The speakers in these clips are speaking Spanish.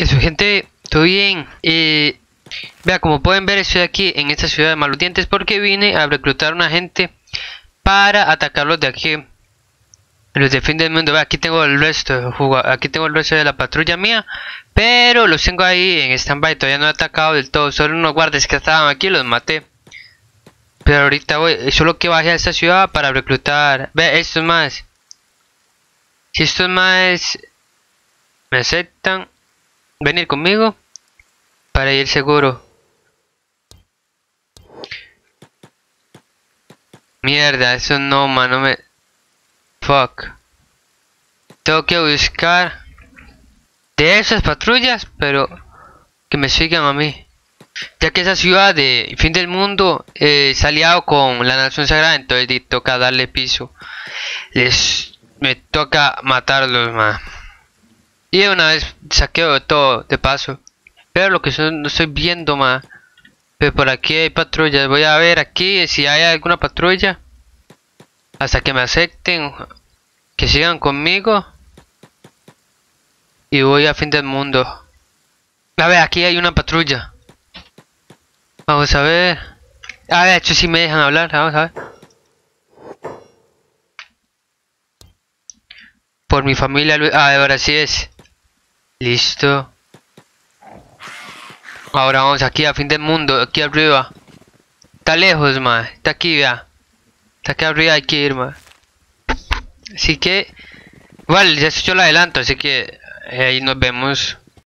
Eso, gente, todo bien. Vea, como pueden ver, estoy aquí en esta ciudad de Malos porque vine a reclutar a una gente para atacarlos de aquí, los de fin del mundo. Vea, aquí tengo el resto, aquí tengo el resto de la patrulla mía, pero los tengo ahí en stand-by. Todavía no he atacado del todo, solo unos guardias que estaban aquí los maté. Pero ahorita voy, solo que bajé a esta ciudad para reclutar. Ve, estos más. Si estos más me aceptan venir conmigo para ir seguro. Mierda, eso no, man, no me... Fuck. Tengo que buscar de esas patrullas, pero que me sigan a mí. Ya que esa ciudad de fin del mundo se ha aliado con la nación sagrada, entonces toca darle piso. Me toca matarlos, man. Y de una vez saqueo de todo, de paso. Pero lo que no estoy viendo, man. Pero por aquí hay patrullas. Voy a ver aquí si hay alguna patrulla. Hasta que me acepten. Que sigan conmigo. Y voy a fin del mundo. A ver, aquí hay una patrulla. Vamos a ver. A ver, de hecho sí me dejan hablar. Vamos a ver. Por mi familia. Ahora sí es. Listo. Ahora vamos aquí a fin del mundo. Aquí arriba. Está lejos, man. Está aquí, vea. Está aquí arriba, hay que ir, man. Así que... Igual, ya yo lo adelanto. Así que... ahí nos vemos.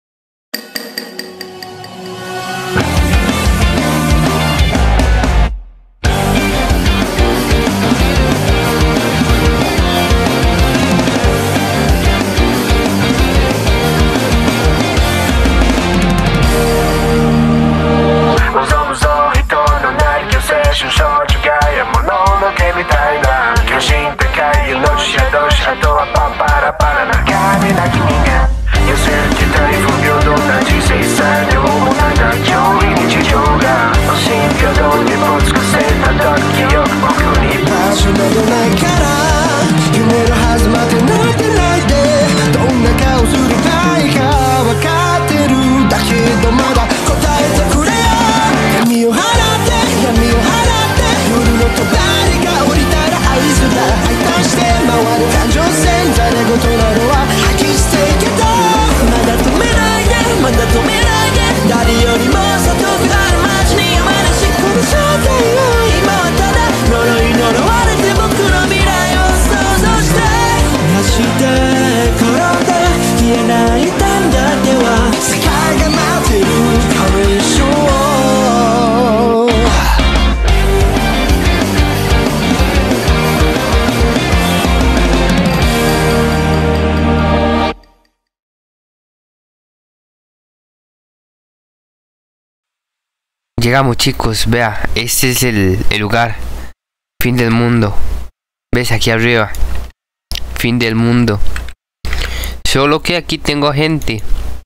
Llegamos, chicos, vea, este es el lugar. Fin del mundo. ¿Ves? Aquí arriba. Fin del mundo. Solo que aquí tengo gente.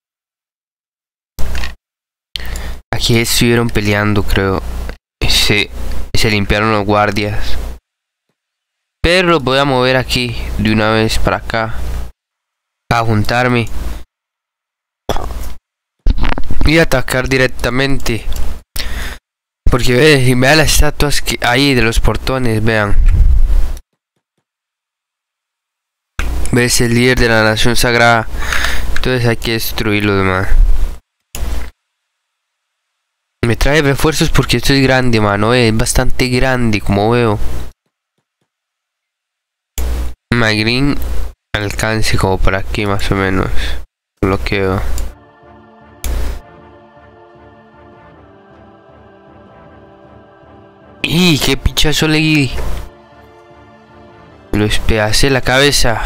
Aquí estuvieron peleando, creo. Se limpiaron los guardias. Pero los voy a mover aquí de una vez para acá. Para juntarme. Y atacar directamente. Porque vean las estatuas que hay de los portones, vean. Ves el líder de la nación sagrada. Entonces hay que destruirlo, man. Me trae refuerzos porque esto es grande, mano. Es bastante grande, como veo. My green alcance como por aquí más o menos. Bloqueo. ¡Y qué pichazo le di! Lo despedacé la cabeza.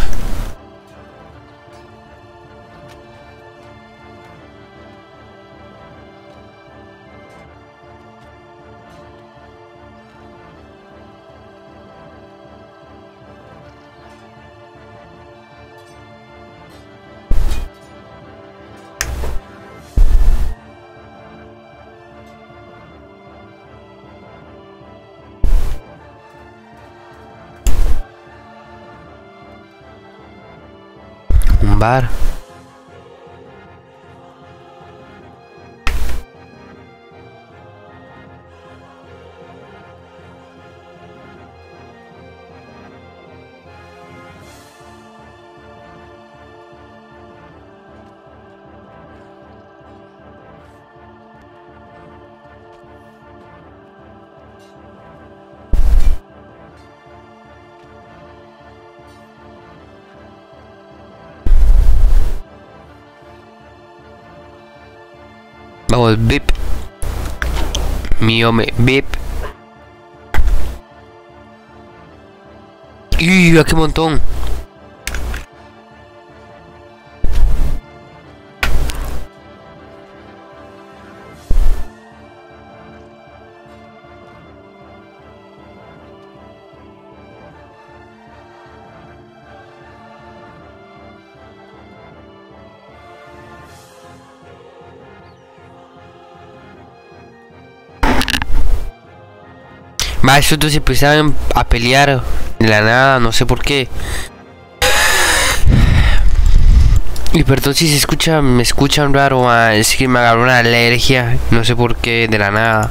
Un bar. Vamos, bip. Mío me bip. ¡Y mira qué montón! Va, estos dos se empezaron a pelear de la nada, no sé por qué. Y perdón si se escucha, me escuchan raro, es que me agarró una alergia, no sé por qué, de la nada.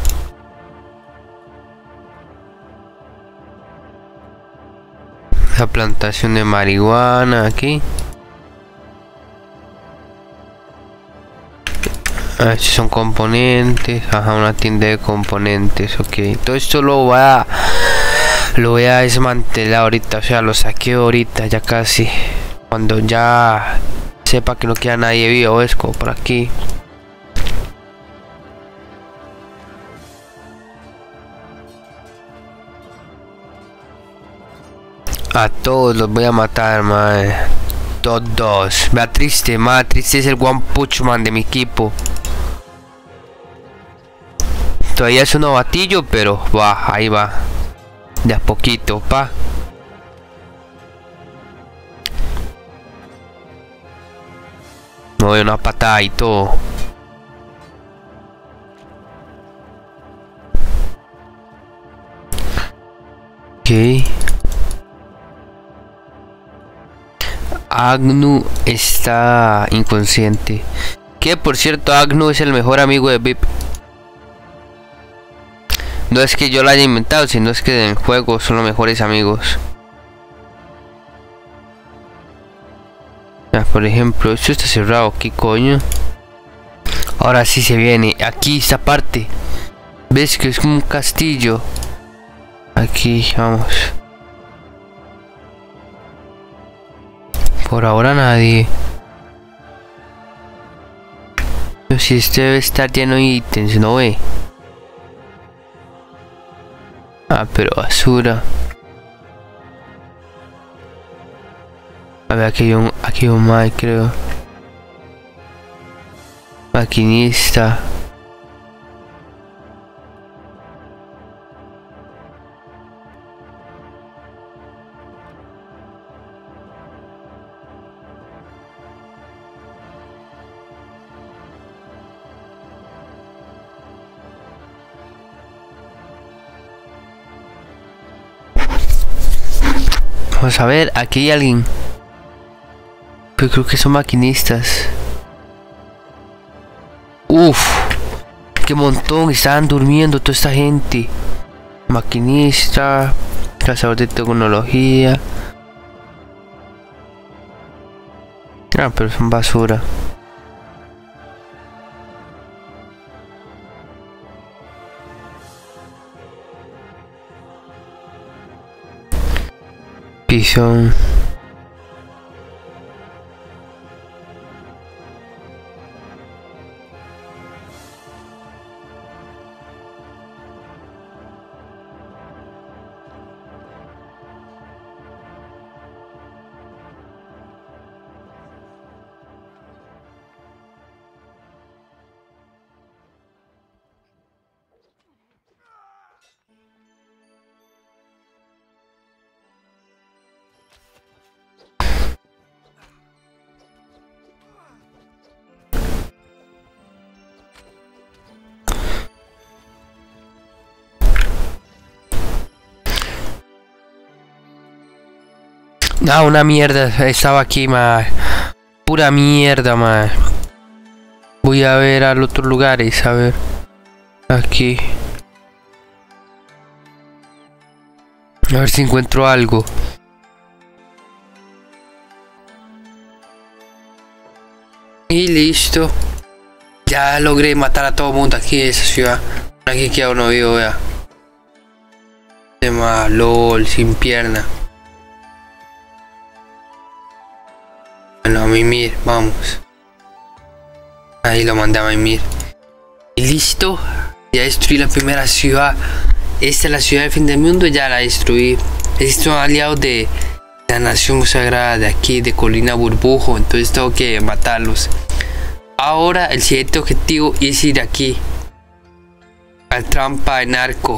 La plantación de marihuana aquí. Estos son componentes, ajá, una tienda de componentes, ok. Todo esto lo voy a desmantelar ahorita, o sea, lo saqueo ahorita, ya casi. Cuando ya sepa que no queda nadie vivo, es como por aquí. A todos los voy a matar, madre. Todos. Vea triste, madre, triste es el One Punch Man de mi equipo. Todavía es un novatillo, pero va, ahí va. De a poquito, pa. Me doy una patada y todo. Ok. Agnu está inconsciente. Que por cierto, Agnu es el mejor amigo de VIP. No es que yo lo haya inventado, sino es que en el juego son los mejores amigos. Ya, por ejemplo, esto está cerrado, ¿qué coño? Ahora sí se viene, aquí esta parte. ¿Ves que es como un castillo? Aquí, vamos. Por ahora nadie. Pero si este debe estar lleno de ítems, ¿no ve? Ah, pero basura. A ver, aquí hay un Mike, creo. Maquinista. Vamos a ver, aquí hay alguien. Yo creo que son maquinistas. Uf, qué montón, estaban durmiendo toda esta gente. Maquinista, cazador de tecnología. Ah, pero son basura. Pisón. Ah, una mierda, estaba aquí, ma. Pura mierda, ma. Voy a ver al otro lugares, a ver. Aquí. A ver si encuentro algo. Y listo. Ya logré matar a todo el mundo aquí de esa ciudad. Aquí queda uno vivo, vea. Tema LOL, sin pierna. Bueno, a mimir, vamos. Ahí lo mandé a mimir. listo. Ya destruí la primera ciudad. Esta es la ciudad del fin del mundo. Ya la destruí. Estos son aliados de la nación sagrada de aquí, de Colina Burbujo. Entonces tengo que matarlos. Ahora el siguiente objetivo es ir aquí al trampa de narco.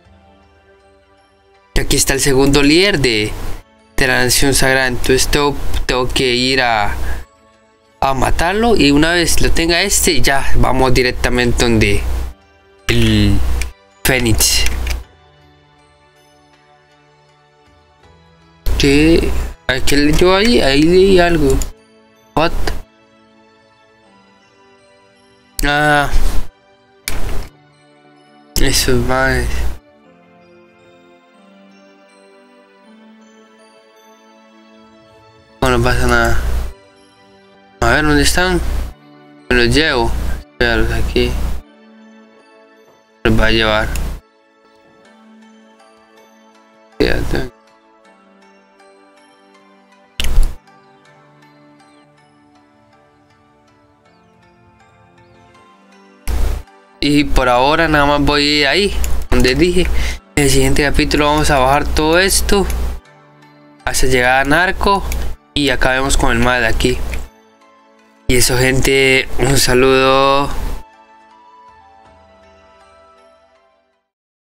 Y aquí está el segundo líder de la nación sagrada. Entonces tengo que ir a matarlo. Y una vez lo tenga ya vamos directamente donde el Fénix. ¿Qué leyó ahí? Ahí leí algo. What? Ah, eso es más. No pasa nada. A ver, ¿dónde están? Me los llevo. Véalos aquí. Los va a llevar. Fíjate. Y por ahora nada más voy a ir ahí, donde dije. En el siguiente capítulo vamos a bajar todo esto hasta llegar a narco y acabemos con el mal de aquí. Y eso, gente, un saludo.